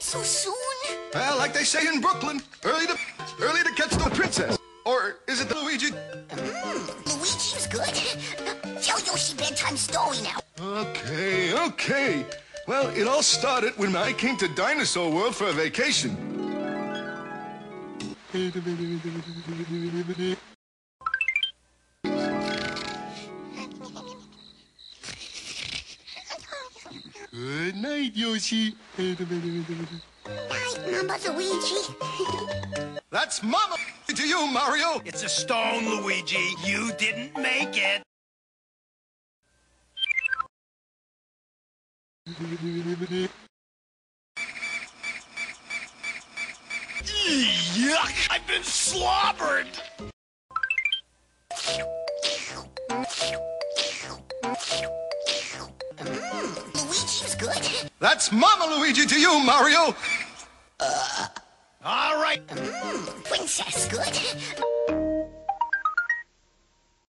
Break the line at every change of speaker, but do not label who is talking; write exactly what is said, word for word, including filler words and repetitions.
So soon?
Well, like they say in Brooklyn, early to early to catch the princess. Or is it the Luigi?
Mmm, Luigi's good. Tell Yoshi bedtime story now.
Okay, okay. Well, it all started when I came to Dinosaur World for a vacation. Good night, Yoshi.
Night, Mama Luigi.
That's Mama to you, Mario.
It's a stone, Luigi. You didn't make it. Yuck! I've been slobbered!
Mmm, Luigi's good.
That's Mama Luigi to you, Mario.
Uh, all right.
Mmm, Princess good.